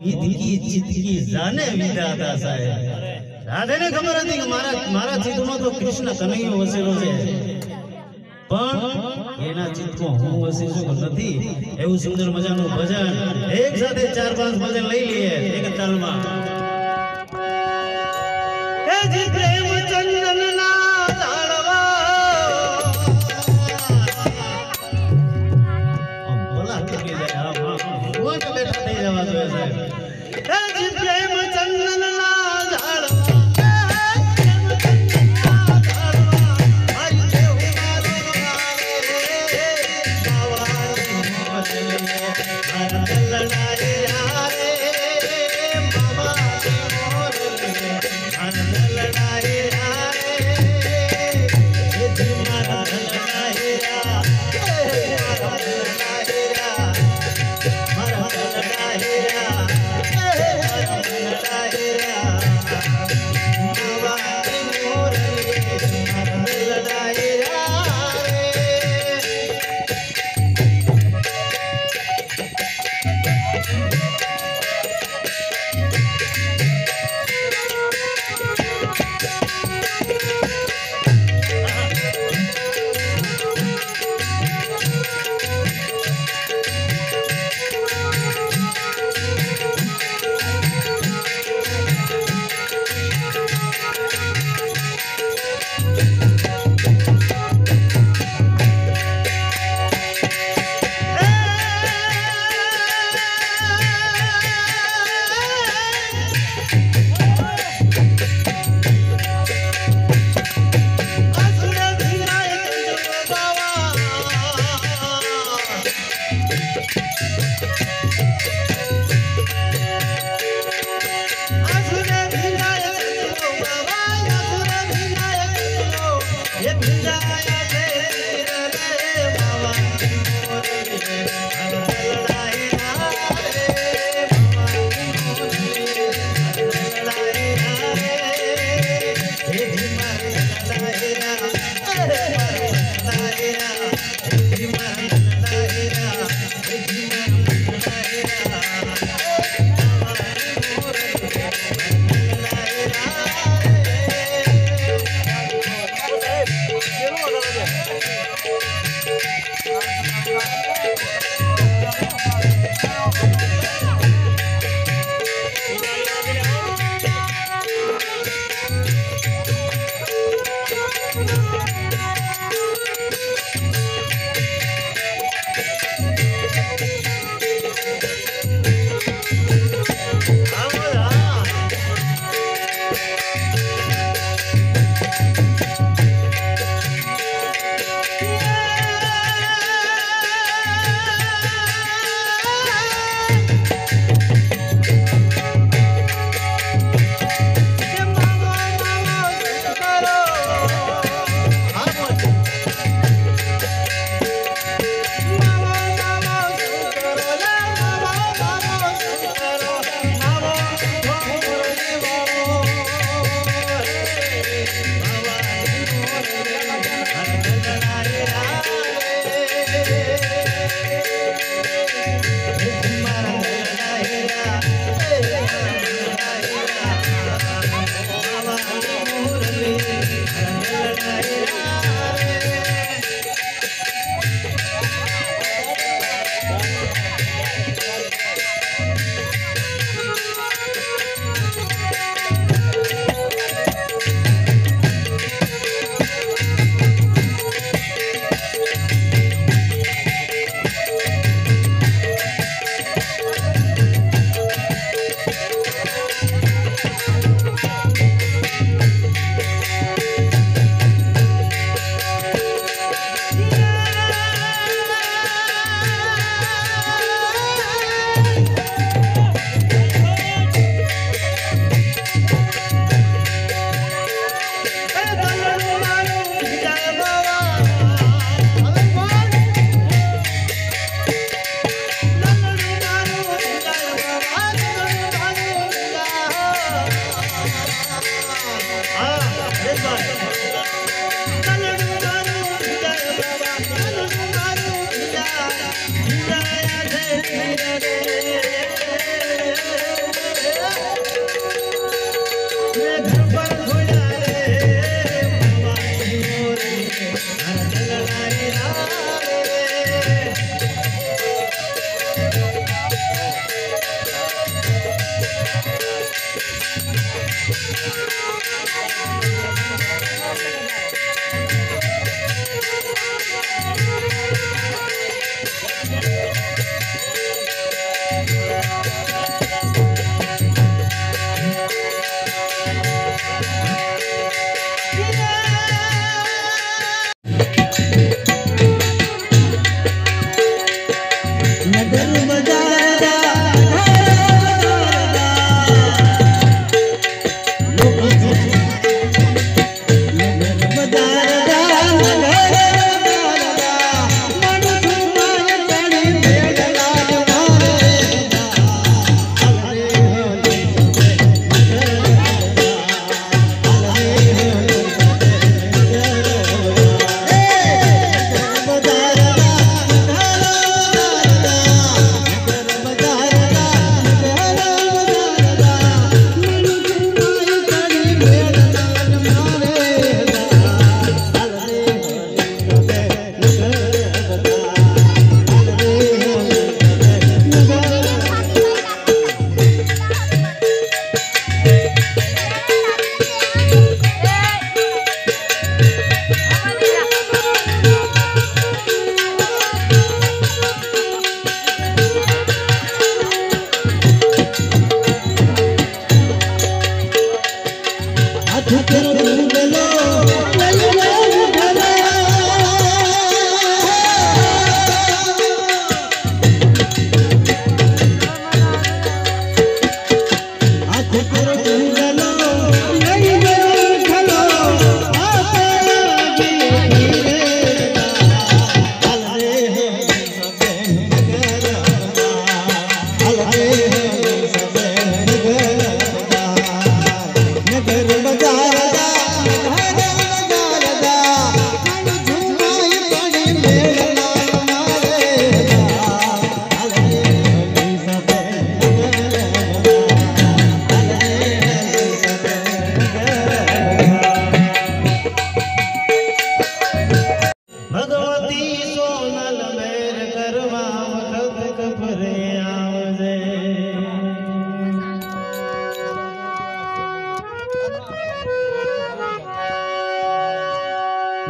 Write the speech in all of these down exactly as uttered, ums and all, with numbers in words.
विधकी चितकी जाने विधाता साहेब राधे ने खबर હતી કે મારા મારા ચિત્તમાં તો કૃષ્ણ કનૈયો વસેલો છે પણ એના ચિત્તમાં હું વસી છું નથી એવું સુંદર મજાનું ભજન એક સાથે ચાર પાંચ ભજન લઈ લઈએ એક તાલમાં હે જી પ્રેમ ચંદનના ઝાડવા આમ ભલા કરી જાય હા હા હું તો બેઠા થઈ જવા જોઈએ સાહેબ હે જી પ્રેમ ચંદનના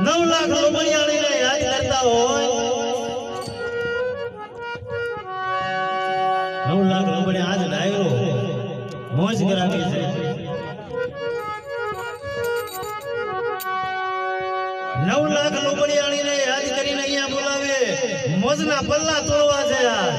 નવ લાખ લોબડિયાળીને યાદ કરતા હોય નવ લાખ લોબડિયા આજ ડાયરો મોજ કરાવી છે નવ લાખ લોબડિયાળીને યાદ કરીને અહીંયા બોલાવે મોજના પલ્લા તોડવા છે યાર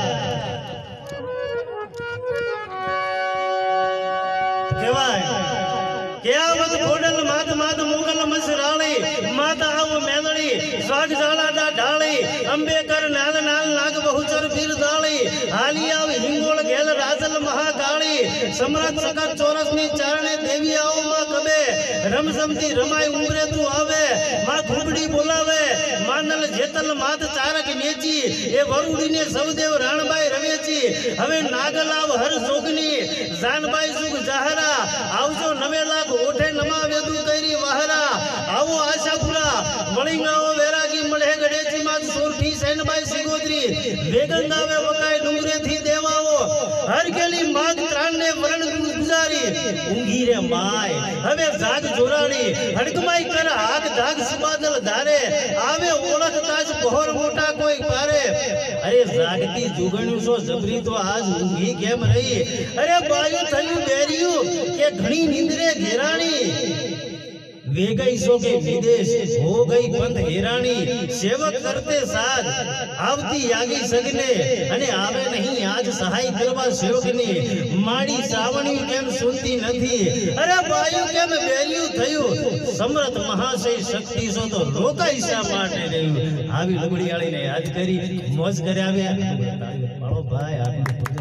કેવાય કેવત ખોડલ માત માત મોગલ મસરાળી માતા આવો મેલડી સ્વાગ જાળા ઢાળી અંબેકર નાલ નાલ નાગ બહુચર પીર દાળી હાલી આવ હિંગોળ ગેલ રાજલ મહાકાળી સમ્રાટ સકર ચોરસ ની ચારણે દેવી આવો માં કબે રમઝમતી રમાય ઉમરે તું આવે માં ઘુગડી બોલાવે માનલ જેતલ માત ચારક નેચી એ વરુડી ને સૌદેવ રાણબાઈ રવેચી હવે નાગલાવ હર જોગની જાનબાઈ સુખ જાહરા આવજો નવે લાખ ઓઠે નમા વેદુ કરી વહરા આવો આશાપુરા વળીંગાઓ વેરાગી મળે ગડેચી માં સોરઠી સૈનબાઈ સિગોત્રી વેગંગાવે વકાય ડુંગરે થી દેવાઓ હર કેલી માત ત્રાણ ને વરણ ગુજારી ઊંઘી રે માય હવે જાગ જોરાણી હડકમાઈ કર હાથ જાગ સુબાદલ ધારે આવે ઓળખતા જ પહોર મોટા કોઈ પારે અરે જાગતી જુગણ્યું છો જબરી તો આજ ઊંઘી કેમ રહી અરે બાયું થયું બેરિયું કે ઘણી નિંદ્રે ઘેરાણી वे गई सो के विदेश हो गई पंथ हेराणी सेवक करते साथ आवती आगी सगने अने आवे नहीं आज सहाय करवा सेवक ने माड़ी सावणी केम सुनती नथी अरे बायु केम बेरियु थयो समर्थ महाशय शक्ति सो तो रोकाई शा माटे रह्यु आवी लुगड़ीयाળી ने याद करी मोज કર્યા પાળો ભાઈ આ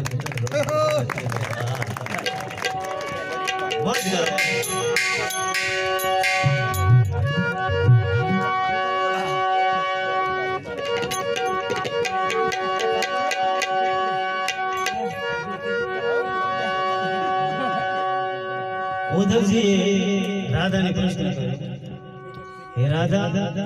મોજ કરો उद्धव जी राधा ने प्रश्न કર્યો हे राधा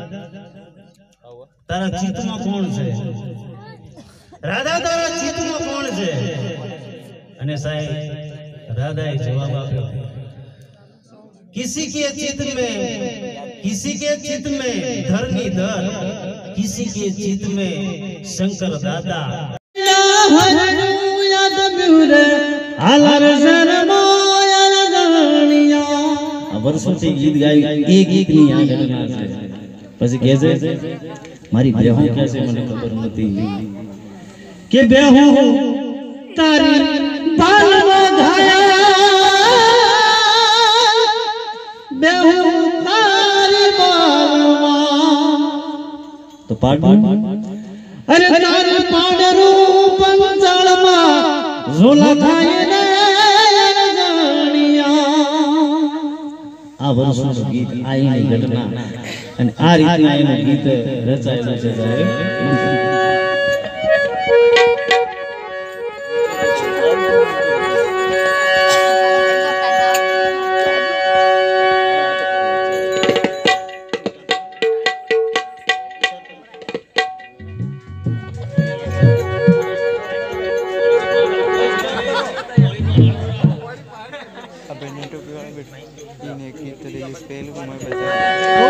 तारा चित्त में कौन है राधा तारा चित्त में कौन है अने साहेब राधाए जवाब आप्यो किसी के चित्त में किसी के चित्त में धरणीधर किसी के चित्त में शंकर दादा वर्षों गीत गाई एक एक नहीं आ गया પછી કહે છે મારી બેહુ કેસે મને ખબર નથી કે બેહુ તારી બાલવા ઘાયા બેહુ તારી બાલવા તો પાડ અરે તારી પાડરું પંચાળમાં ઝોલા ખાય ને આ વર્ષોનું ગીત આઈની ઘટના અને આ રીતના એનું ગીત રચાયેલું છે સાહેબ अब बेनिटो के बाद तीन एक गीत तो ये स्पेल को मैं बजा